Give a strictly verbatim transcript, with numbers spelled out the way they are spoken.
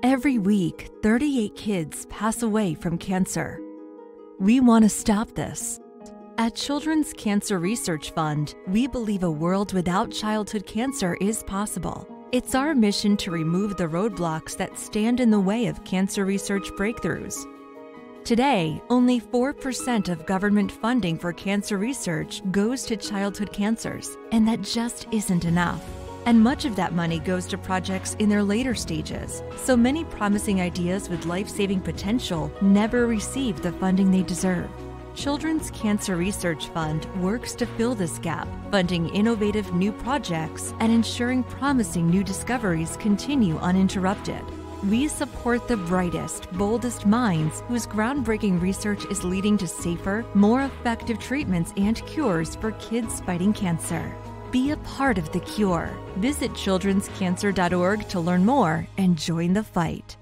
Every week, thirty-eight kids pass away from cancer. We want to stop this. At Children's Cancer Research Fund, we believe a world without childhood cancer is possible. It's our mission to remove the roadblocks that stand in the way of cancer research breakthroughs. Today, only four percent of government funding for cancer research goes to childhood cancers, and that just isn't enough. And much of that money goes to projects in their later stages, so many promising ideas with life-saving potential never receive the funding they deserve. Children's Cancer Research Fund works to fill this gap, funding innovative new projects and ensuring promising new discoveries continue uninterrupted. We support the brightest, boldest minds whose groundbreaking research is leading to safer, more effective treatments and cures for kids fighting cancer. Be a part of the cure. Visit children's cancer dot org to learn more and join the fight.